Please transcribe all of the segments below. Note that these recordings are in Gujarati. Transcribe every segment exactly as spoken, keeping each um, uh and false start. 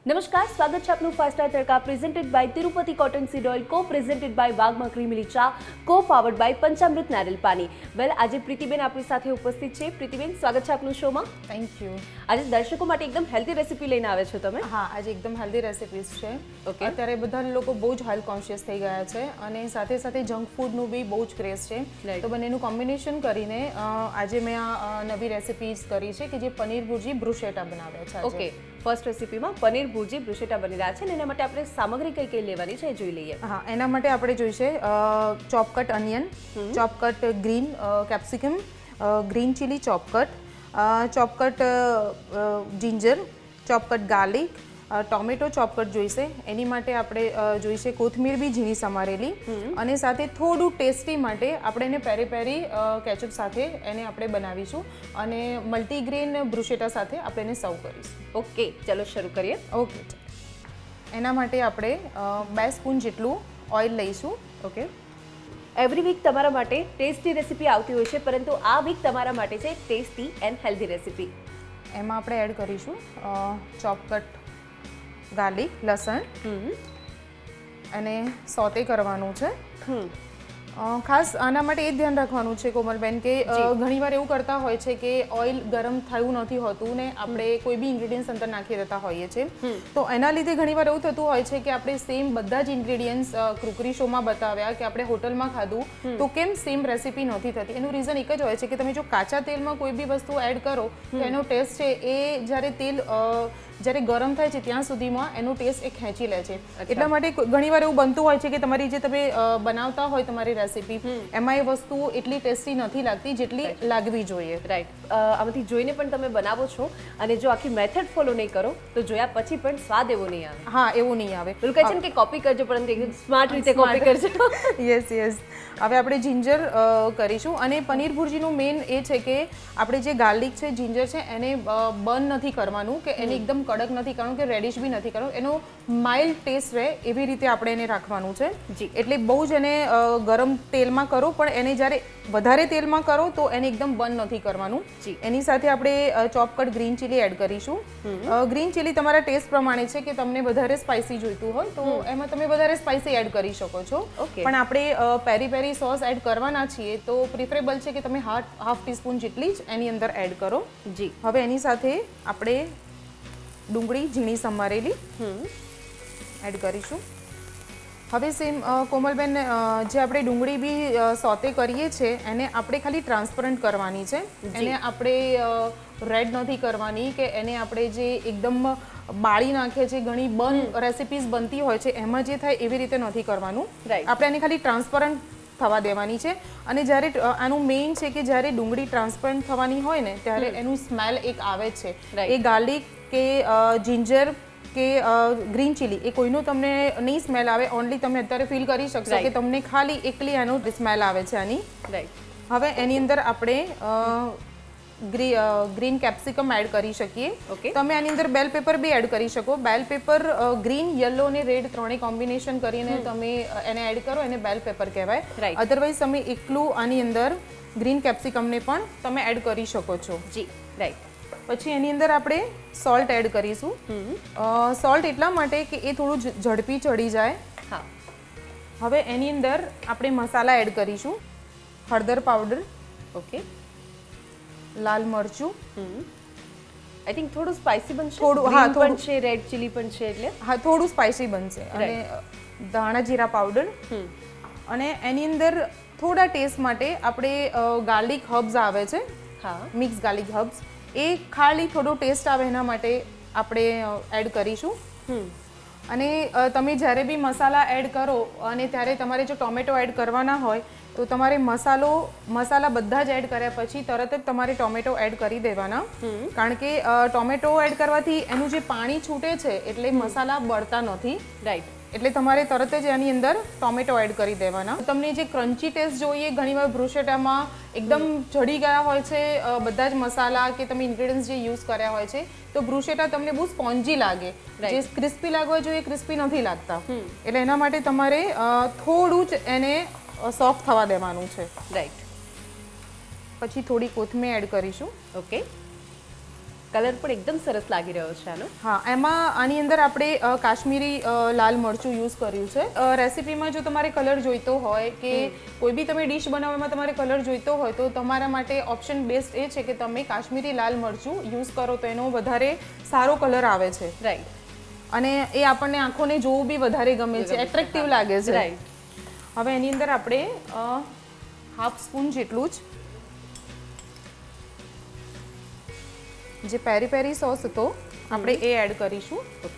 નમસ્કાર, સ્વાગત છે આપનું fast star tadka presented by Tirupati cotton seed oil, co presented by વાઘમાં ક્રીમ મિલી ચા, કો પાવર્ડ બાય પંચામૃત નારિયેલ પાણી. વેલ, આજે પ્રીતિબેન આપણી સાથે ઉપસ્થિત છે. પ્રીતિબેન, સ્વાગત છે આપનું શોમાં. Thank you. આજે દર્શકો માટે એકદમ હેલ્ધી રેસીપી લઈને આવે છો તમે. હા, આજે એકદમ હેલ્ધી રેસીપીઝ છે. ઓકે. અત્યારે બધા લોકો બહુ જ હેલ્થ કોન્શિયસ થઈ ગયા છે અને સાથે સાથે જંક ફૂડનું બી બહુ જ ક્રેઝ છે. તો બંનેનું કોમ્બિનેશન કરીને આજે મેં આ નવી રેસીપીઝ કરી છે કે જે પનીર ભુરજી બ્રુશેટા બનાવ્યા છે. ઓકે. ફર્સ્ટ રેસીપીમાં પનીર ભુરજી બ્રુશેટા બની રહ્યા છે અને એના માટે આપણે સામગ્રી કઈ કઈ લેવાની છે એ જોઈ લઈએ. હા, એના માટે આપણે જોઈશે chop cut onion, chop cut green capsicum, green chilli chop cut, chop cut ginger, chop cut garlic, tomato chop cut જોઈશે. એની માટે આપણે જોઈશે કોથમીર બી ઝીણી સમારેલી અને સાથે થોડું ટેસ્ટી માટે આપણે એને પેરી પેરી કેચઅપ સાથે એને આપણે બનાવીશું અને મલ્ટીગ્રેન બ્રુશેટા સાથે આપણે એને સર્વ કરીશું. ઓકે, ચલો શરૂ કરીએ. ઓકે, એના માટે આપણે બે સ્પૂન જેટલું ઓઇલ લઈશું. ઓકે. એવરી વીક તમારા માટે ટેસ્ટી રેસીપી આવતી હોય છે, પરંતુ આ વીક તમારા માટે છે ટેસ્ટી એન્ડ હેલ્ધી રેસીપી. એમાં આપણે એડ કરીશું ચોપ કટ ગાર્લિક, લસણ અને સોતે કરવાનું છે. ખાસ આના માટે એ ધ્યાન રાખવાનું છે કોમલબેન કે ઘણીવાર એવું કરતા હોય છે કે ઓઇલ ગરમ થયું નથી હોતું ને આપણે કોઈ બી ઇન્ગ્રેડિયન્ટ્સ અંદર નાખી દેતા હોઈએ છીએ. તો એના લીધે ઘણીવાર એવું થતું હોય છે કે આપણે સેમ બધા જ ઇન્ગ્રેડિયન્ટ્સ ક્રુકરી શોમાં બતાવ્યા કે આપણે હોટલમાં ખાધું તો કેમ સેમ રેસીપી નથી થતી. એનું રીઝન એક જ હોય છે કે તમે જો કાચા તેલમાં કોઈ બી વસ્તુ એડ કરો તો એનો ટેસ્ટ છે એ જ્યારે તેલ જ્યારે ગરમ થાય છે ત્યાં સુધીમાં એનો ટેસ્ટ એ ખેંચી લે છે. એટલા માટે ઘણીવાર એવું બનતું હોય છે કે તમારી જે તમે બનાવતા હોય તમારી રેસીપી એમાં એ વસ્તુ એટલી ટેસ્ટી નથી લાગતી જેટલી લાગવી જોઈએ. રાઈટ. આમાંથી જોઈને પણ તમે બનાવો છો અને જો આખી મેથડ ફોલો નહીં કરો તો જોયા પછી પણ સ્વાદ એવો નહીં આવે. હા, એવું નહીં આવે. પેલું કહે છે ને કે કોપી કરજો પરંતુ એકદમ સ્માર્ટ રીતે કોપી કરજો. Yes yes. હવે આપણે જિંજર કરીશું અને પનીર ભુરજીનું મેઇન એ છે કે આપણે જે ગાર્લિક છે, જિંજર છે એને બર્ન નથી કરવાનું કે એને એકદમ કડક નથી કરવાનું કે રેડિશ બી નથી કરવાનું. એનો માઇલ્ડ ટેસ્ટ રહે એવી રીતે આપણે એને રાખવાનું છે. એટલે બહુ જ એને ગરમ તેલમાં કરો પણ એને જ્યારે વધારે તેલમાં કરો તો એને એકદમ બર્ન નથી કરવાનું. એની સાથે આપણે chop cut green chilli add કરીશું. ગ્રીન ચીલી તમારા ટેસ્ટ પ્રમાણે છે કે તમને વધારે સ્પાઇસી જોઈતું હોય તો એમાં તમે વધારે સ્પાઇસી એડ કરી શકો છો. પણ આપણે પેરી પેરી સોસ એડ કરવાના છીએ તો પ્રિફરેબલ છે કે તમે હાફ હાફ ટીસ્પૂન જેટલી જ એની અંદર એડ કરો. જી. હવે એની સાથે આપણે ડુંગળી ઝીણી સમારેલી એડ કરીશું. હવે સેમ કોમલબેન જે આપણે ડુંગળી બી સોતે કરીએ છીએ એને આપણે ખાલી ટ્રાન્સપરન્ટ કરવાની છે. એને આપણે રેડ નથી કરવાની કે એને આપણે જે એકદમ બાળી નાખે છે ઘણી બન રેસિપીઝ બનતી હોય છે એમાં જે થાય એવી રીતે નથી કરવાનું. આપણે એને ખાલી ટ્રાન્સપરન્ટ થવા દેવાની છે. અને જ્યારે આનું મેઇન છે કે જ્યારે ડુંગળી ટ્રાન્સપરન્ટ થવાની હોય ને ત્યારે એનું સ્મેલ એક આવે છે. એ ગાર્લિક કે જિંજર કે ગ્રીન ચીલી એ કોઈનું તમને નહીં સ્મેલ આવે. ઓનલી તમે અત્યારે ફીલ કરી શકશો કે તમને ખાલી એકલી એનું સ્મેલ આવે છે આની. રાઈટ. હવે એની અંદર આપણે ગ્રીન કેપ્સિકમ એડ કરી શકીએ. તમે આની અંદર બેલ પેપર બી એડ કરી શકો. બેલ પેપર ગ્રીન, યલો અને રેડ ત્રણેય કોમ્બિનેશન કરીને તમે એને એડ કરો એને બેલ પેપર કહેવાય. અધરવાઇઝ તમે એકલું આની અંદર ગ્રીન કેપ્સિકમને પણ તમે એડ કરી શકો છો. જી. રાઈટ. પછી એની અંદર આપણે સોલ્ટ એડ કરીશું. સોલ્ટ એટલા માટે કે એ થોડું ઝડપી ચડી જાય. હા. હવે એની અંદર આપણે મસાલા એડ કરીશું. હળદર પાવડર, ઓકે, લાલ મરચું, આઈ થિંક થોડું સ્પાઇસી બનશે. થોડું, હા, થોડું છે, રેડ ચીલી પણ છે એટલે હા થોડું સ્પાઇસી બનશે. અને ધાણા જીરા પાવડર અને એની અંદર થોડા ટેસ્ટ માટે આપણે ગાર્લિક હર્બ્સ આવે છે. હા, મિક્સ ગાર્લિક હર્બ્સ એ ખાલી થોડો ટેસ્ટ આવે એના માટે આપણે એડ કરીશું. અને તમે જ્યારે બી મસાલા એડ કરો અને ત્યારે તમારે જો ટોમેટો એડ કરવાના હોય તો તમારે મસાલો મસાલા બધા જ એડ કર્યા પછી તરત જ તમારે ટોમેટો એડ કરી દેવાના. કારણ કે ટોમેટો એડ કરવાથી એનું જે પાણી છૂટે છે એટલે મસાલા બળતા નથી. રાઈટ. એટલે તમારે તરત જ એની અંદર ટોમેટો એડ કરી દેવાના. તમને જે ક્રન્ચી ટેસ્ટ જોઈએ ઘણીવાર બ્રુશેટામાં એકદમ ચડી ગયા હોય છે બધા જ મસાલા કે તમે ઇન્ગ્રેડિયન્ટ્સ જે યુઝ કર્યા હોય છે તો બ્રુશેટા તમને બહુ સ્પોન્જી લાગે. જે ક્રિસ્પી લાગવા જોઈએ ક્રિસ્પી નથી લાગતા. એટલે એના માટે તમારે થોડું જ એને સોફ્ટ થવા દેવાનું છે. રાઈટ. પછી થોડી કોથમીર એડ કરીશું. ઓકે. કલર પણ એકદમ સરસ લાગી રહ્યો છે આનો. હા, એમાં આની અંદર આપણે અ, કાશ્મીરી અ, લાલ મરચું યુઝ કર્યું છે. અ, રેસીપીમાં જો તમારે કલર જોઈતો હોય કે કોઈ બી તમે ડીશ બનાવવામાં તમારે કલર જોઈતો હોય તો તમારા માટે ઓપ્શન બેસ્ટ એ છે કે તમે કાશ્મીરી લાલ મરચું યુઝ કરો તો એનો વધારે સારો કલર આવે છે. રાઈટ. અને એ આપણને આંખોને જોવું બી વધારે ગમે છે, એટ્રેક્ટિવ લાગે છે. રાઈટ. હવે એની અંદર આપણે હાફ સ્પૂન જેટલું જ જે પેરી પેરી સોસ હતો આપણે એ એડ કરીશું. ઓકે.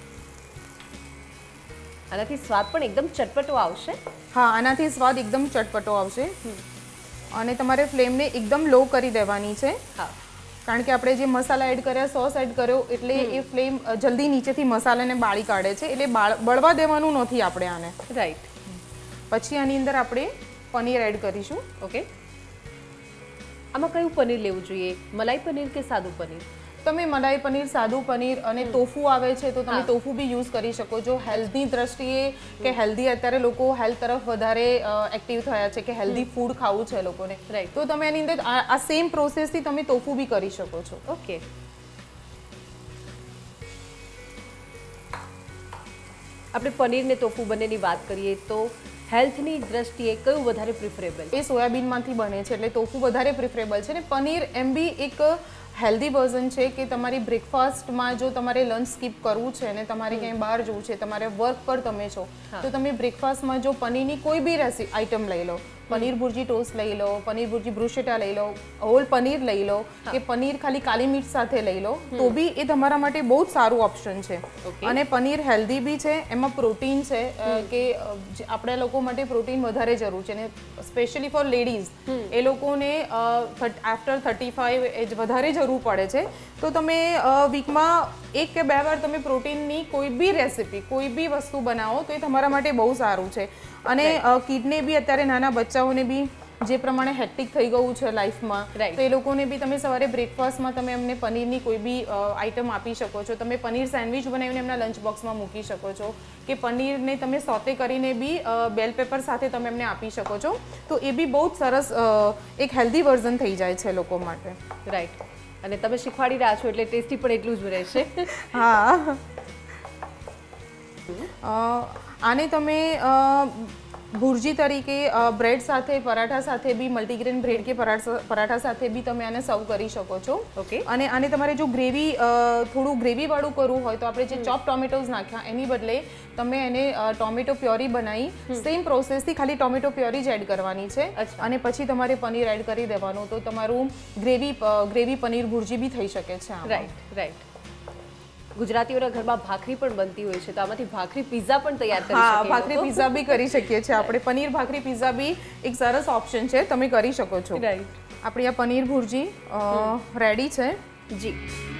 આનાથી સ્વાદ પણ એકદમ ચટપટો આવશે. હા, આનાથી સ્વાદ એકદમ ચટપટો આવશે. અને તમારે ફ્લેમને એકદમ લો કરી દેવાની છે. હા, કારણ કે આપણે જે મસાલા એડ કર્યા, સોસ એડ કર્યો એટલે એ ફ્લેમ જલ્દી નીચેથી મસાલાને બાળી કાઢે છે, એટલે બળવા દેવાનું નથી આપણે આને. રાઈટ. પછી આની અંદર આપણે પનીર એડ કરીશું. ઓકે. આમાં કયું પનીર લેવું જોઈએ, મલાઈ પનીર કે સાદું પનીર? તમે મલાઈ પનીર, સાદું પનીર અને ટોફુ આવે છે તો તમે ટોફુ બી યુઝ કરી શકો છો. હેલ્થની દ્રષ્ટિએ કે હેલ્ધી અત્યારે લોકો હેલ્થ તરફ વધારે એક્ટિવ થયા છે કે હેલ્ધી ફૂડ ખાવું છે લોકોને, રાઈટ. તો તમે એની અંદર આ સેમ પ્રોસેસથી તમે ટોફુ બી કરી શકો છો. ઓકે. આપણે પનીર ને ટોફુ બંનેની વાત કરીએ તો હેલ્થની દ્રષ્ટિએ કયું વધારે પ્રિફરેબલ? એ સોયાબીનમાંથી બને છે એટલે ટોફુ વધારે પ્રિફરેબલ છે. ને પનીર એમ બી એક હેલ્ધી વર્ઝન છે કે તમારી બ્રેકફાસ્ટમાં જો તમારે લંચ સ્કીપ કરવું છે ને તમારે ક્યાંય બહાર જવું છે, તમારે વર્ક પર તમે છો તો તમે બ્રેકફાસ્ટમાં જો પનીરની કોઈ બી રેસી આઈટમ લઈ લો, પનીર ભુરજી ટોસ્ટ લઈ લો, પનીર ભુરજી બ્રુશેટા લઈ લો, હોલ પનીર લઈ લો કે પનીર ખાલી કાલી મિર્ચ સાથે લઈ લો તો બી એ તમારા માટે બહુ જ સારું ઓપ્શન છે. અને પનીર હેલ્ધી બી છે, એમાં પ્રોટીન છે કે આપણા લોકો માટે પ્રોટીન વધારે જરૂર છે ને સ્પેશિયલી ફોર લેડીઝ એ લોકોને આફ્ટર થર્ટી ફાઈવ એજ વધારે જરૂર પડે છે. તો તમે વીકમાં એક કે બે વાર તમે પ્રોટીનની કોઈ બી રેસીપી, કોઈ બી વસ્તુ બનાવો તો એ તમારા માટે બહુ સારું છે. અને કિડને બી અત્યારે નાના બચ્ચાઓને બી જે પ્રમાણે હેક્ટિક થઈ ગયું છે લાઈફમાં, તો એ લોકોને બી તમે સવારે બ્રેકફાસ્ટમાં તમે એમને પનીરની કોઈ બી આઈટમ આપી શકો છો. તમે પનીર સેન્ડવિચ બનાવીને એમના લંચ બોક્સમાં મૂકી શકો છો કે પનીરને તમે સોતે કરીને બી બેલ પેપર સાથે તમે એમને આપી શકો છો. તો એ બી બહુ જ સરસ એક હેલ્ધી વર્ઝન થઈ જાય છે લોકો માટે. રાઈટ. અને તમે શીખવાડી રહ્યા છો એટલે ટેસ્ટી પણ એટલું જ રહેશે. હા. આને તમે ભુરજી તરીકે બ્રેડ સાથે, પરાઠા સાથે બી, મલ્ટીગ્રેન બ્રેડ કે પરાઠા સાથે બી તમે આને સર્વ કરી શકો છો. ઓકે. અને આને તમારે જો ગ્રેવી થોડું ગ્રેવીવાળું કરવું હોય તો આપણે જે ચોપ ટોમેટોઝ નાખ્યા એની બદલે તમે એને ટોમેટો પ્યોરી બનાવી સેમ પ્રોસેસથી ખાલી ટોમેટો પ્યોરી જ એડ કરવાની છે અને પછી તમારે પનીર એડ કરી દેવાનું તો તમારું ગ્રેવી ગ્રેવી પનીર ભુરજી બી થઈ શકે છે. Right, right. ગુજરાતીઓના ઘરમાં ભાખરી પણ બનતી હોય છે તો આમાંથી ભાખરી પિઝા પણ તૈયાર કરી શકીએ. હા, ભાખરી પિઝા બી કરી શકીએ છીએ આપણે. પનીર ભાખરી પિઝા બી એક સરસ ઓપ્શન છે, તમે કરી શકો છો. રાઈટ. આપણી આ પનીર ભુરજી રેડી છે. જી.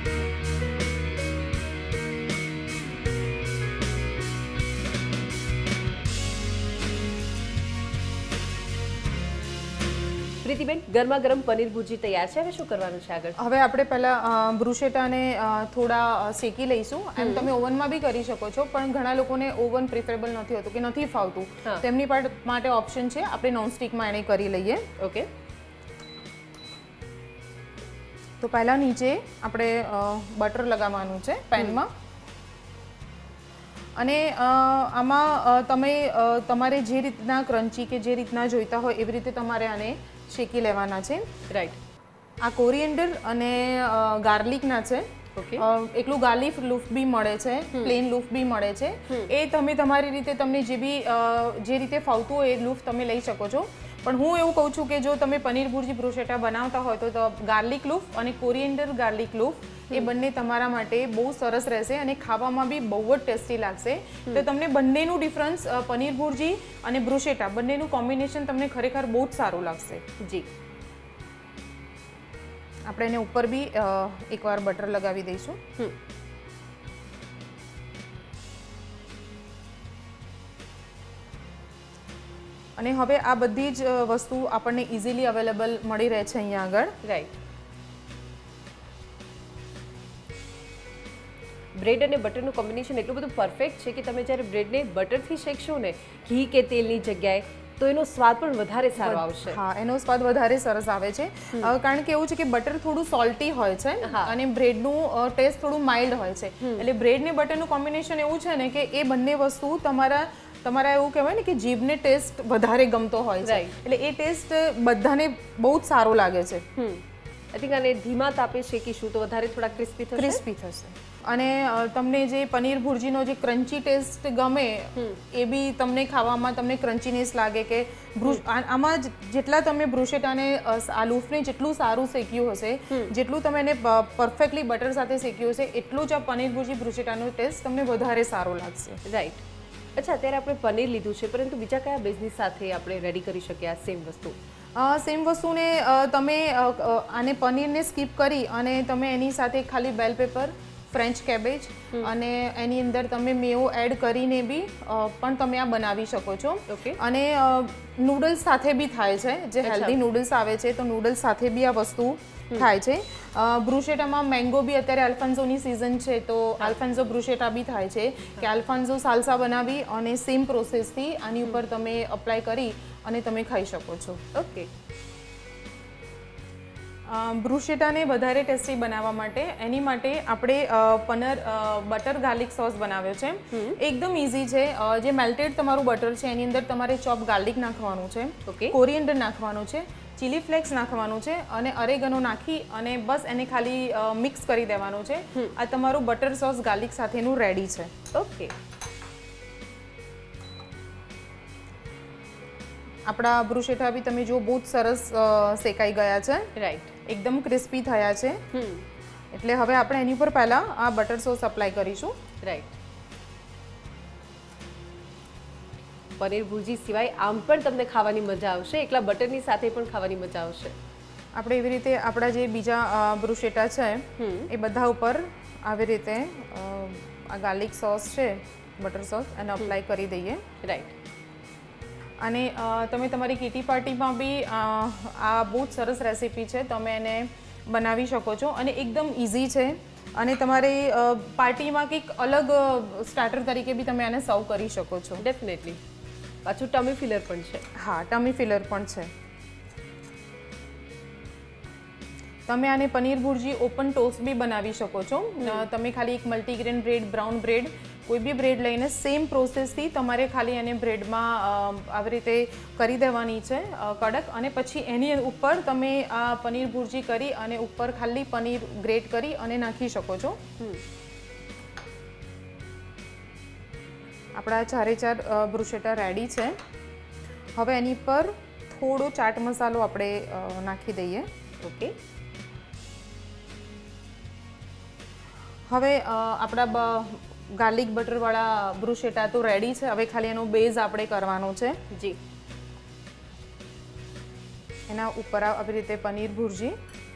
પ્રીતિબેન, ગરમા ગરમ પનીર ભુરજી તૈયાર છે. હવે શું કરવાનું છે આગળ? હવે આપણે પહેલા બ્રુશેટાને થોડા શેકી લઈશું. એમ તમે ઓવનમાં બી કરી શકો છો પણ ઘણા લોકોને ઓવન પ્રિફરેબલ નથી હોતું કે નથી ફાવતું, તેમની માટે ઓપ્શન છે આપણે નોનસ્ટિકમાં એને કરી લઈએ. ઓકે. તો પહેલા નીચે આપણે બટર લગાવવાનું છે પેનમાં અને આમાં તમે તમારે જે રીતના ક્રન્ચી કે જે રીતના જોઈતા હોય એવી રીતે તમારે આને શેકી લેવાના છે. રાઈટ. આ કોરિએન્ડર અને ગાર્લિકના છે. ઓકે. એકલું ગાર્લિક લૂફ બી મળે છે, પ્લેન લૂફ બી મળે છે. એ તમે તમારી રીતે તમને જે બી જે રીતે ફાવતું હોય એ લૂફ તમે લઈ શકો છો. પણ હું એવું કહું છું કે જો તમે પનીર ભુરજી બ્રુશેટા બનાવતા હોય તો ગાર્લિક લૂફ અને કોરિએન્ડર ગાર્લિક લૂફ એ બંને તમારા માટે બહુ સરસ રહેશે અને ખાવામાં બી બહુ જ ટેસ્ટી લાગશે. તો તમને બંનેનું ડિફરન્સ પનીર ભુરજી અને બ્રુશેટા બંનેનું કોમ્બિનેશન તમને ખરેખર બહુ જ સારું લાગશે. જી. આપણે એને ઉપર બી એકવાર બટર લગાવી દઈશું. અને હવે આ બધી જ વસ્તુ આપણને ઇઝીલી અવેલેબલ મળી રહે છે અહીંયા આગળ. રાઈટ. બ્રેડ અને બટરનું કોમ્બિનેશન એટલું બધું પરફેક્ટ છે કે તમે જ્યારે બ્રેડને બટરથી શેકશો ને ઘી કે તેલની જગ્યાએ તો એનો સ્વાદ પણ વધારે સારો આવશે. હા, એનો સ્વાદ વધારે સરસ આવે છે કારણ કે એવું છે કે બટર થોડું સોલ્ટી હોય છે અને બ્રેડનું ટેસ્ટ થોડું માઇલ્ડ હોય છે. એટલે બ્રેડ ને બટરનું કોમ્બિનેશન એવું છે ને કે એ બંને વસ્તુ તમારા તમારા એવું કહેવાય ને કે જીભને ટેસ્ટ વધારે ગમતો હોય છે. એટલે એ ટેસ્ટ બધાને બહુ જ સારો લાગે છે. આઈ થિંક આને ધીમા તાપે શેકીશું તો વધારે થોડા ક્રિસ્પી થશે. ક્રિસ્પી થશે અને તમને જે પનીર ભુરજીનો જે ક્રન્ચી ટેસ્ટ ગમે એ બી તમને ખાવામાં તમને ક્રન્ચીનેસ લાગે કે આમાં જેટલા તમે બ્રુશેટાને આ લૂફને જેટલું સારું શેક્યું હશે, જેટલું તમે એને પરફેક્ટલી બટર સાથે શેક્યું હશે, એટલું જ આ પનીર ભુરજી બ્રુશેટાનો ટેસ્ટ તમને વધારે સારો લાગશે. રાઈટ. અચ્છા, અત્યારે આપણે પનીર લીધું છે, પરંતુ બીજા કયા બેઝની સાથે આપણે રેડી કરી શકીએ આ સેમ વસ્તુ? સેમ વસ્તુને તમે આને પનીરને સ્કીપ કરી અને તમે એની સાથે ખાલી બેલ પેપર, ફ્રેન્ચ કેબેજ અને એની અંદર તમે મેવો એડ કરીને બી પણ તમે આ બનાવી શકો છો. અને નૂડલ્સ સાથે બી થાય છે, જે હેલ્ધી નૂડલ્સ આવે છે તો નૂડલ્સ સાથે બી આ વસ્તુ થાય છે. બ્રુશેટામાં મેંગો બી અત્યારે આલ્ફાન્ઝોની સિઝન છે તો આલ્ફાન્ઝો બ્રુશેટા બી થાય છે કે આલ્ફાન્ઝો સાલ્સા બનાવી અને સેમ પ્રોસેસથી આની ઉપર તમે અપ્લાય કરી અને તમે ખાઈ શકો છો. ઓકે. બ્રુશેટાને વધારે ટેસ્ટી બનાવવા માટે એની માટે આપણે પનીર બટર ગાર્લિક સોસ બનાવ્યો છે. એકદમ ઇઝી છે. જે મેલ્ટેડ તમારું બટર છે એની અંદર તમારે ચોપ ગાર્લિક નાખવાનું છે, કોરિએન્ડર નાખવાનું છે, ચીલી ફ્લેક્સ નાખવાનું છે અને અરેગનો નાખી અને બસ એને ખાલી મિક્સ કરી દેવાનું છે. આ તમારું બટર સોસ ગાર્લિક સાથેનું રેડી છે. ઓકે. આપણા બ્રુશેટા બી તમે જો બહુ જ સરસ શેકાઈ ગયા છે. રાઈટ. એકદમ ક્રિસ્પી થયા છે. એટલે હવે આપણે એની ઉપર પહેલા આ બટર સોસ અપ્લાય કરીશું. રાઈટ. પનીર ભુરજી સિવાય આમ પણ તમને ખાવાની મજા આવશે, એકલા બટરની સાથે પણ ખાવાની મજા આવશે. આપણે એવી રીતે આપણા જે બીજા બ્રુશેટા છે એ બધા ઉપર આવી રીતે આ ગાર્લિક સોસ છે, બટર સોસ, એને અપ્લાય કરી દઈએ. રાઈટ. અને તમે તમારી કિટી પાર્ટીમાં બી આ બહુ જ સરસ રેસીપી છે, તમે એને બનાવી શકો છો અને એકદમ ઇઝી છે. અને તમારી પાર્ટીમાં કંઈક અલગ સ્ટાર્ટર તરીકે બી તમે આને સર્વ કરી શકો છો. ડેફિનેટલી. પાછું ટમી ફિલર પણ છે. હા, ટમી ફિલર પણ છે. તમે આને પનીર ભુરજી ઓપન ટોસ્ટ બી બનાવી શકો છો. તમે ખાલી એક મલ્ટીગ્રેન બ્રેડ, બ્રાઉન બ્રેડ, કોઈ બી બ્રેડ લઈને સેમ પ્રોસેસથી તમારે ખાલી એને બ્રેડમાં આવી રીતે કરી દેવાની છે કડક, અને પછી એની ઉપર તમે આ પનીર ભુરજી કરી અને ઉપર ખાલી પનીર ગ્રેટ કરી અને નાખી શકો છો. આપણા ચારે ચાર બ્રુશેટા રેડી છે. હવે એની પર થોડો ચાટ મસાલો આપણે નાખી દઈએ. ઓકે. હવે આપણા ગાર્લિક બટરવાળા બ્રુશેટા તો રેડી છે. હવે ખાલી એનો બેઝ આપણે કરવાનો છે. જી. એના ઉપર આવી રીતે પનીર ભુરજી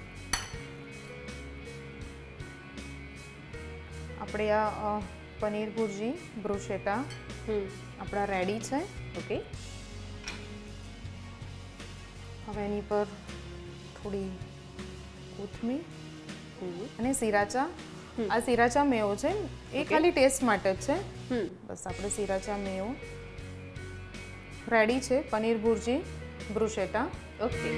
આપણે આ પનીર ભુરજી બ્રુશેટા આપણા રેડી છે. ઓકે. હવે એની પર થોડી કોથમીર અને સિરાચા. આ સિરાચા મેવો છે, એ ખાલી ટેસ્ટ માટે જ છે. બસ આપણે સિરાચા મેવો રેડી છે. પનીર ભુરજી બ્રુશેટા. ઓકે.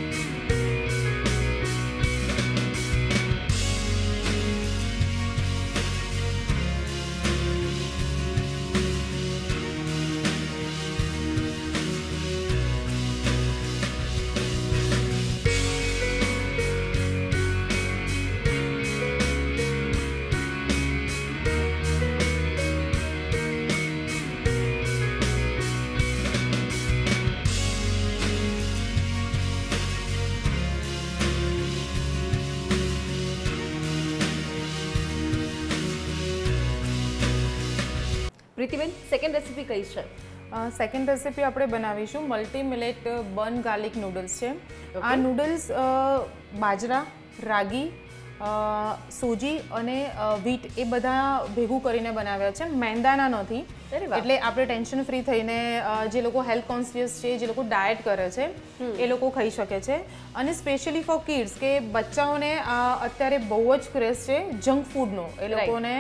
પ્રીતિબેન, સેકન્ડ રેસીપી કઈ છે? સેકન્ડ રેસીપી આપણે બનાવીશું multi millet burn garlic noodles છે. આ નૂડલ્સ બાજરા, રાગી, સૂજી અને વીટ એ બધા ભેગું કરીને બનાવ્યા છે, મેંદાના નથી. એટલે આપણે ટેન્શન ફ્રી થઈને જે લોકો હેલ્થ કોન્શિયસ છે, જે લોકો ડાયટ કરે છે, એ લોકો ખાઈ શકે છે. અને સ્પેશિયલી ફોર કિડ્સ કે બચ્ચાઓને અત્યારે બહુ જ ક્રેઝ છે જંક ફૂડનો. એ લોકોને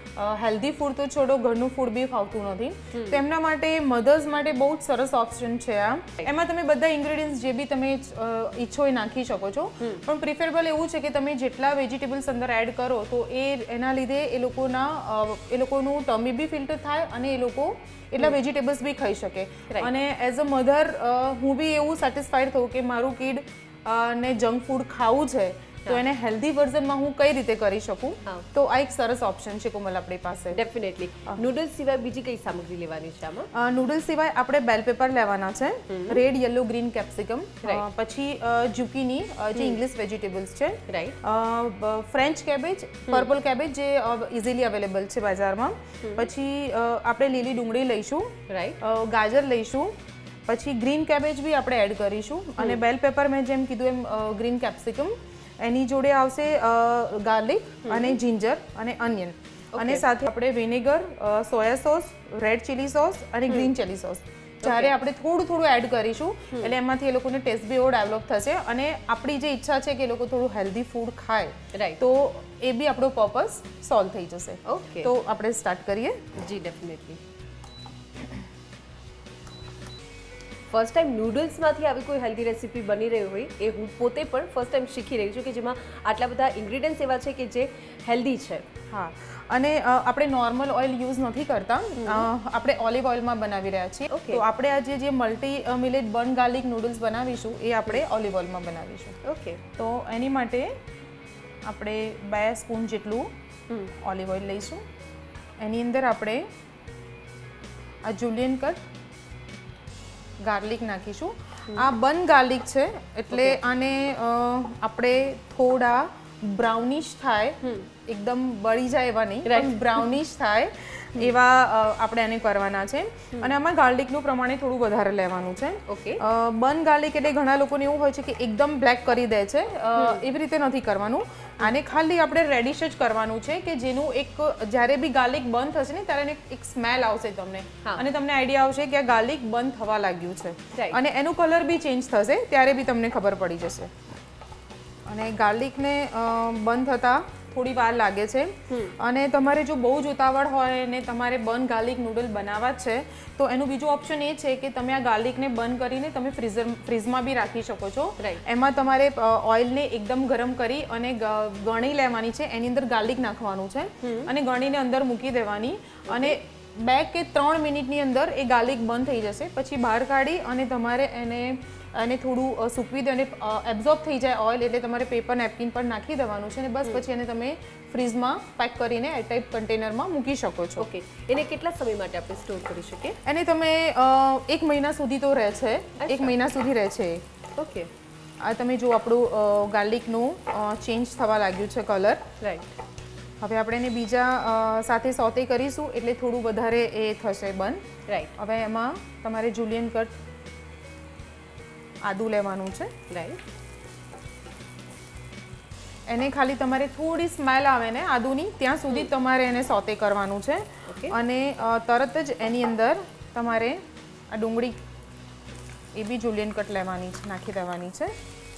હેલ્ધી ફૂડ તો છોડો, ઘરનું ફૂડ બી ફાવતું નથી, તો એમના માટે મધર્સ માટે બહુ જ સરસ ઓપ્શન છે આ. એમાં તમે બધા ઇન્ગ્રેડિયન્ટ્સ જે બી તમે ઈચ્છો એ નાખી શકો છો, પણ પ્રિફરેબલ એવું છે કે તમે જેટલા વેજીટેબલ્સ અંદર એડ કરો તો એ એના લીધે એ લોકોના એ લોકોનું ટમી બી ફિલ્ટર થાય અને એ લોકો એટલા વેજીટેબલ્સ બી ખાઈ શકે. અને એઝ અ મધર હું બી એવું સેટિસ્ફાઈડ થયું કે મારું કિડ ને જંક ફૂડ ખાવું છે તો એને હેલ્ધી વર્ઝનમાં હું કઈ રીતે કરી શકું, તો આ એક સરસ ઓપ્શન છે કોમલ આપણી પાસે. ડેફિનેટલી. નૂડલ્સ સિવાય બીજી કઈ સામગ્રી લેવાની છે આમાં? નૂડલ્સ સિવાય આપણે બેલ પેપર લેવાના છે, રેડ, યલો, ગ્રીન કેપ્સિકમ, પછી ઝુકીની જે ઇંગ્લિશ વેજીટેબલ્સ છે, right, French cabbage, purple cabbage જે ઇઝીલી અવેલેબલ છે બજારમાં, પછી આપણે લીલી ડુંગળી લઈશું, રાઈટ, ગાજર લઈશું, પછી ગ્રીન કેબેજ બી આપણે એડ કરીશું, અને બેલ પેપર મેં જેમ કીધું એમ ગ્રીન કેપ્સિકમ, એની જોડે આવશે ગાર્લિક અને જિંજર અને અનિયન, અને સાથે આપણે vinegar, soya sauce, red chilli sauce અને ગ્રીન ચીલી સોસ જ્યારે આપણે થોડું થોડું એડ કરીશું એટલે એમાંથી એ લોકોને ટેસ્ટ બી એવો ડેવલપ થશે, અને આપણી જે ઈચ્છા છે કે એ લોકો થોડું હેલ્ધી ફૂડ ખાય તો એ બી આપણો પર્પસ સોલ્વ થઈ જશે. ઓકે, તો આપણે સ્ટાર્ટ કરીએ. જી ડેફિનેટલી. ફર્સ્ટ ટાઈમ નૂડલ્સમાંથી આવી કોઈ હેલ્ધી રેસીપી બની રહી હોય એ હું પોતે પણ ફર્સ્ટ ટાઈમ શીખી રહી છું કે જેમાં આટલા બધા ઇન્ગ્રીડિયન્ટ્સ એવા છે કે જે હેલ્ધી છે. હા, અને આપણે નોર્મલ ઓઇલ યુઝ નથી કરતા, આપણે ઓલિવ ઓઇલમાં બનાવી રહ્યા છીએ. તો આપણે આજે જે multi millet burn garlic noodles બનાવીશું એ આપણે ઓલિવ ઓઇલમાં બનાવીશું. ઓકે, તો એની માટે આપણે બે સ્પૂન જેટલું ઓલિવ ઓઇલ લઈશું. એની અંદર આપણે આ જુલિયન કટ ગાર્લિક નાખીશું. આ બન ગાર્લિક છે એટલે આને આપણે થોડા બ્રાઉનિશ થાય, એકદમ બળી જાય એવા નહીં, પણ બ્રાઉનિશ થાય એવા આપણે એને કરવાના છે, અને આમાં ગાર્લિકનું પ્રમાણે થોડું વધારે લેવાનું છે. ઓકે, બન ગાર્લિક એટલે ઘણા લોકોને એવું હોય છે કે એકદમ બ્લેક કરી દે છે, એવી રીતે નથી કરવાનું. આને ખાલી આપણે રેડિશ જ કરવાનું છે કે જેનું એક જ્યારે બી ગાર્લિક બંધ થશે ને ત્યારે એક સ્મેલ આવશે તમને, અને તમને આઈડિયા આવશે કે આ ગાર્લિક બંધ થવા લાગ્યું છે, અને એનું કલર બી ચેન્જ થશે ત્યારે બી તમને ખબર પડી જશે. અને ગાર્લિકને બંધ થતાં થોડી વાર લાગે છે, અને તમારે જો બહુ જ ઉતાવળ હોય ને તમારે બર્ન ગાર્લિક નૂડલ બનાવવા જ છે તો એનું બીજું ઓપ્શન એ છે કે તમે આ ગાર્લિકને બંધ કરીને તમે ફ્રીઝર ફ્રીઝમાં બી રાખી શકો છો. એમાં તમારે ઓઇલને એકદમ ગરમ કરી અને ગણી લેવાની છે, એની અંદર ગાર્લિક નાખવાનું છે અને ગણીને અંદર મૂકી દેવાની, અને બે કે ત્રણ મિનિટની અંદર એ ગાર્લિક બંધ થઈ જશે. પછી બહાર કાઢી અને તમારે એને અને થોડું સૂકવી દે અને એબ્ઝોર્બ થઈ જાય ઓઇલ, એટલે તમારે પેપર નેપકિન પર નાખી દેવાનું છે, અને બસ પછી એને તમે ફ્રીઝમાં પેક કરીને એરટાઇટ કન્ટેનરમાં મૂકી શકો છો. ઓકે, એને કેટલા સમય માટે આપણે સ્ટોર કરી શકીએ? એને તમે એક મહિના સુધી તો રહે છે, એક મહિના સુધી રહે છે. ઓકે, આ તમે જો આપણું ગાર્લિકનું ચેન્જ થવા લાગ્યું છે કલર. રાઈટ, હવે આપણે એને બીજા સાથે સોતે કરીશું એટલે થોડું વધારે એ થશે બન. રાઈટ, હવે એમાં તમારે જુલિયન કટ આદું લેવાનું છે. રાઈટ, એને ખાલી તમારે થોડી સ્મેલ આવે ને આદુની ત્યાં સુધી તમારે એને સોતે કરવાનું છે. અને તરત જ એની અંદર તમારે આ ડુંગળી એ બી જુલિયન કટ લેવાની છે, નાખી દેવાની છે.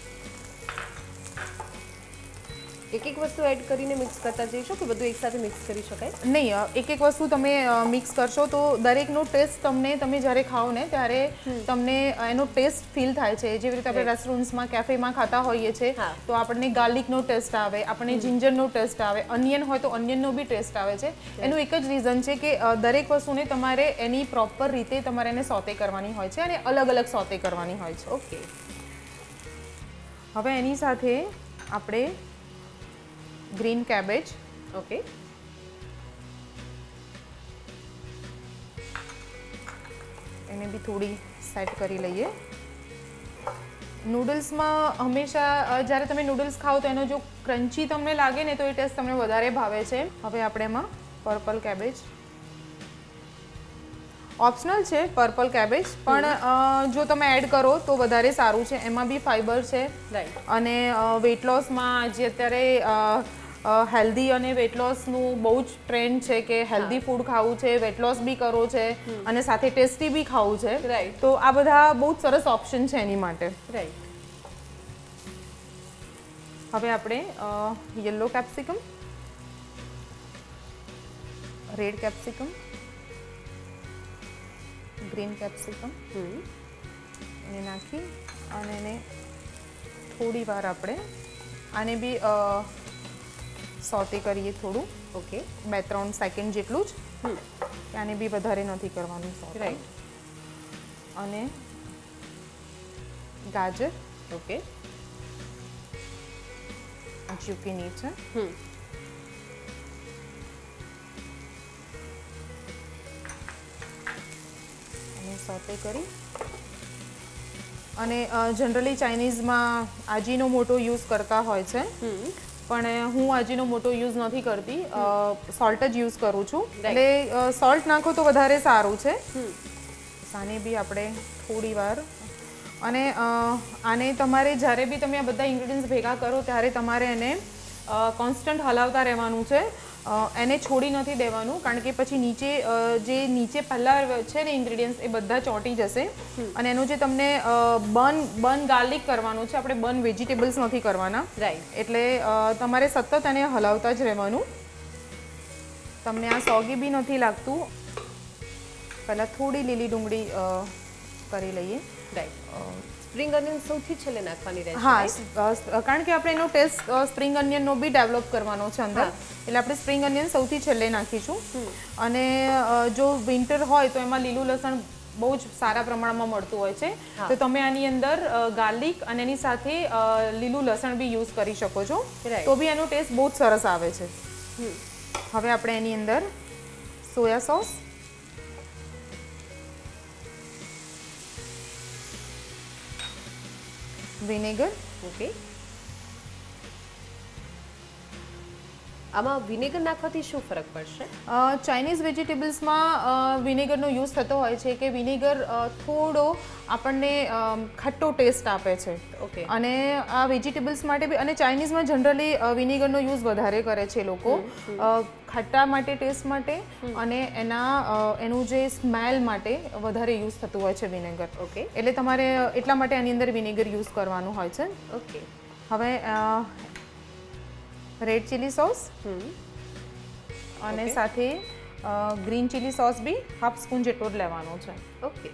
એક એક વસ્તુ એડ કરીને મિક્સ કરતા જઈશું કે બધું એકસાથે મિક્સ કરી શકાય? નહીં, એક એક વસ્તુ તમે મિક્સ કરશો તો દરેકનો ટેસ્ટ તમને તમે જ્યારે ખાઓ ને ત્યારે તમને એનો ટેસ્ટ ફીલ થાય છે. જેવી રીતે આપણે રેસ્ટોરન્ટ્સમાં કેફેમાં ખાતા હોઈએ છીએ તો આપણને ગાર્લિકનો ટેસ્ટ આવે, આપણને જિંજરનો ટેસ્ટ આવે, અનિયન હોય તો અનિયનનો બી ટેસ્ટ આવે છે. એનું એક જ રીઝન છે કે દરેક વસ્તુને તમારે એની પ્રોપર રીતે તમારે એને સોતે કરવાની હોય છે અને અલગ અલગ સોતે કરવાની હોય છે. ઓકે, હવે એની સાથે આપણે ગ્રીન કેબેજ, ઓકે, એને બી થોડી સેટ કરી લઈએ. નૂડલ્સમાં હંમેશા જ્યારે તમે નૂડલ્સ ખાઓ તો એનો જો ક્રન્ચી તમને લાગે ને તો એ ટેસ્ટ તમને વધારે ભાવે છે. હવે આપણે એમાં પર્પલ કેબેજ, ઓપ્શનલ છે પર્પલ કેબેજ, પણ જો તમે એડ કરો તો વધારે સારું છે. એમાં બી ફાઈબર છે, અને વેટ લોસમાં જે અત્યારે હેલ્ધી અને વેટ લોસનું બહુ જ ટ્રેન્ડ છે કે હેલ્ધી ફૂડ ખાવું છે, વેટ લોસ બી કરવો છે અને સાથે ટેસ્ટી બી ખાવું છે. રાઈટ, તો આ બધા બહુ જ સરસ ઓપ્શન છે એની માટે. રાઈટ, હવે આપણે yellow capsicum, red capsicum, green capsicum એને નાખી અને એને થોડી વાર આપણે આને બી સોતે કરીએ થોડું. ઓકે, બે ત્રણ સેકન્ડ જેટલું જ, આને બી વધારે નથી કરવાનું સોતે. રાઈટ. અને ગાજર, ઓકે, આ ઝુકીની છે, અને સોતે કરી અને જનરલી ચાઇનીઝમાં આજીનો મોટો યુઝ કરતા હોય છે, પણ હું આજીનો મોટો યુઝ નથી કરતી, સોલ્ટ જ યુઝ કરું છું. એટલે સોલ્ટ નાખો તો વધારે સારું છે. આને બી આપણે થોડી વાર અને આને તમારે જ્યારે બી તમે આ બધા ઇન્ગ્રેડિયન્ટ્સ ભેગા કરો ત્યારે તમારે એને કોન્સ્ટન્ટ હલાવતા રહેવાનું છે. એને છોડી નથી દેવાનું, કારણ કે પછી નીચે જે નીચે પહેલાં છે ને ઇન્ગ્રેડિયન્ટ્સ એ બધા ચોંટી જશે. અને એનું જે તમને બન બન ગાર્લિક કરવાનું છે, આપણે બન વેજીટેબલ્સ નથી કરવાના. રાઈટ. એટલે તમારે સતત એને હલાવતા જ રહેવાનું. તમને આ સોગી બી નથી લાગતું. પહેલાં થોડી લીલી ડુંગળી કરી લઈએ. રાઈટ. સ્પ્રિંગ અનિયન સૌથી છેલ્લે નાખવાની રહેશે. હા, કારણ કે આપણે એનો ટેસ્ટ સ્પ્રિંગ અનિયનનો બી ડેવલપ કરવાનો છે અંદર, એટલે આપણે સ્પ્રિંગ અનિયન સૌથી છેલ્લે નાખીશું. અને જો વિન્ટર હોય તો એમાં લીલું લસણ બહુ જ સારા પ્રમાણમાં મળતું હોય છે, તો તમે આની અંદર ગાર્લિક અને એની સાથે લીલું લસણ બી યુઝ કરી શકો છો, તો બી એનો ટેસ્ટ બહુ જ સરસ આવે છે. હવે આપણે એની અંદર સોયા સોસ, વિનેગર. ઓકે, આમાં વિનેગર નાખવાથી શું ફરક પડશે? ચાઇનીઝ વેજીટેબલ્સમાં વિનેગરનો યુઝ થતો હોય છે કે વિનેગર થોડો આપણને ખટ્ટો ટેસ્ટ આપે છે. ઓકે. અને આ વેજીટેબલ્સ માટે બી, અને ચાઇનીઝમાં જનરલી વિનેગરનો યુઝ વધારે કરે છે લોકો, ખટ્ટા માટે, ટેસ્ટ માટે, અને એના એનું જે સ્મેલ માટે વધારે યુઝ થતું હોય છે વિનેગર. ઓકે. એટલે તમારે એટલા માટે આની અંદર વિનેગર યુઝ કરવાનું હોય છે. ઓકે. હવે રેડ ચીલી સોસ અને સાથે ગ્રીન ચીલી સોસ બી હાફ સ્પૂન જેટલો જ લેવાનો છે. ઓકે.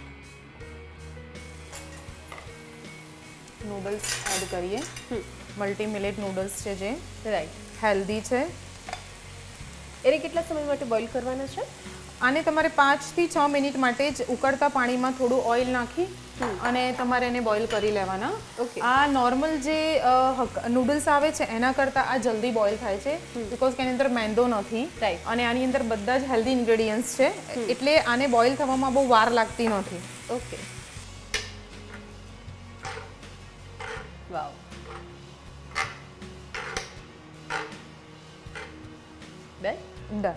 નૂડલ્સ એડ કરીએ. મલ્ટી મિલેટ નૂડલ્સ છે જે રાઈટ, હેલ્ધી છે. એને કેટલા સમય માટે બોઇલ કરવાના છે? આને તમારે પાંચથી છ મિનિટ માટે જ ઉકળતા પાણીમાં થોડું ઓઇલ નાખી અને તમારે એને બોઇલ કરી લેવાના. ઓકે. આ નોર્મલ જે નૂડલ્સ આવે છે એના કરતાં આ જલ્દી બોઇલ થાય છે, બિકોઝ કે એની અંદર મેંદો નથી. રાઈટ. અને આની અંદર બધા જ હેલ્ધી ઇન્ગ્રેડિયન્ટ્સ છે, એટલે આને બોઇલ થવામાં બહુ વાર લાગતી નથી. ઓકે. વાવ. બે ડન.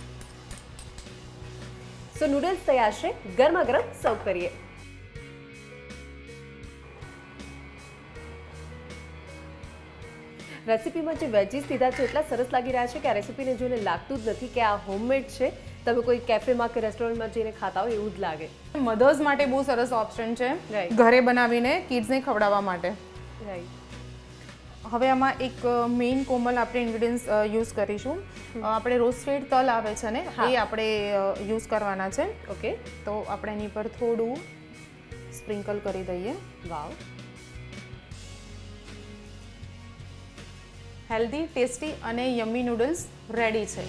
સો નૂડલ્સ તૈયાર છે, ગરમા ગરમ સર્વ કરીએ. રેસીપીમાં જે વેજીસ લીધા છે એટલા સરસ લાગી રહ્યા છે કે આ રેસીપીને જોઈને લાગતું જ નથી કે આ હોમમેડ છે, તમે કોઈ કેફેમાં કે રેસ્ટોરન્ટમાં જઈને ખાતા હોય એવું જ લાગે. મધર્સ માટે બહુ સરસ ઓપ્શન છે ઘરે બનાવીને કિડ્સને ખવડાવવા માટે. રાઈટ. હવે આમાં એક મેઇન કોમલ આપણે ઇન્ગ્રેડિયન્ટ્સ યુઝ કરીશું. આપણે રોસ્ટેડ તલ આવે છે ને, એ આપણે યુઝ કરવાના છે. ઓકે. તો આપણે એની પર થોડું સ્પ્રિંકલ કરી દઈએ. વાવ. હેલ્ધી, ટેસ્ટી અને યમ્મી નૂડલ્સ રેડી છે.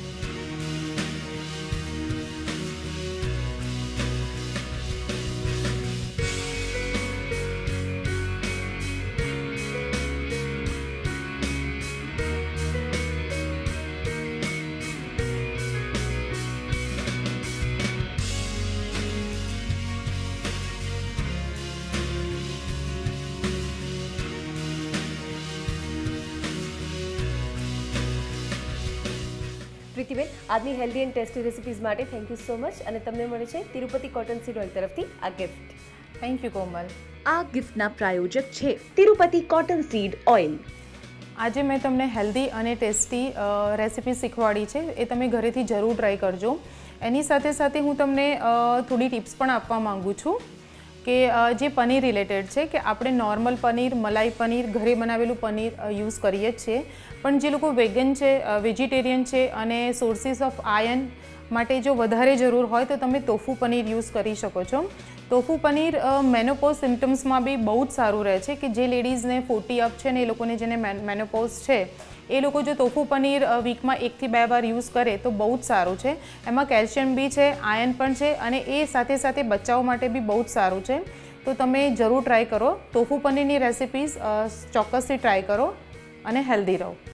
પ્રીતિબેન, આજની હેલ્ધી એન્ડ ટેસ્ટી રેસિપીઝ માટે થેન્ક યુ સો મચ. અને તમને મળે છે તિરુપતિ કોટન સીડ ઓઇલ તરફથી આ ગિફ્ટ. થેન્ક યુ કોમલ. આ ગિફ્ટના પ્રાયોજક છે તિરુપતિ કોટન સીડ ઓઇલ. આજે મેં તમને હેલ્ધી અને ટેસ્ટી રેસિપી શીખવાડી છે, એ તમે ઘરેથી જરૂર ટ્રાય કરજો. એની સાથે સાથે હું તમને થોડી ટિપ્સ પણ આપવા માંગુ છું કે જે પનીર રિલેટેડ છે કે આપણે નોર્મલ પનીર, મલાઈ પનીર, ઘરે બનાવેલું પનીર યુઝ કરીએ જ છીએ, પણ જે લોકો વેગન છે, વેજીટેરિયન છે અને સોર્સિસ ઓફ આયર્ન માટે જો વધારે જરૂર હોય તો તમે તોફુ પનીર યુઝ કરી શકો છો. તોફુ પનીર મેનોપોઝ સિમ્ટમ્સમાં બી બહુ જ સારું રહે છે કે જે લેડીઝને ફોર્ટી અપ છે ને એ લોકોને જેને મેનોપોઝ છે એ લોકો જો તોફુ પનીર વીકમાં એકથી બે વાર યુઝ કરે તો બહુ જ સારું છે. એમાં કેલ્શિયમ બી છે, આયર્ન પણ છે અને એ સાથે સાથે બચ્ચાઓ માટે બી બહુ જ સારું છે. તો તમે જરૂર ટ્રાય કરો. તોફુ પનીરની રેસિપીઝ ચોક્કસથી ટ્રાય કરો અને હેલ્ધી રહો.